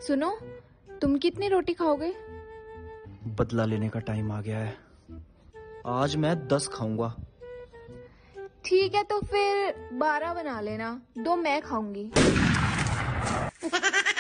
सुनो, तुम कितनी रोटी खाओगे? बदला लेने का टाइम आ गया है। आज मैं 10 खाऊंगा। ठीक है, तो फिर 12 बना लेना, 2 मैं खाऊंगी।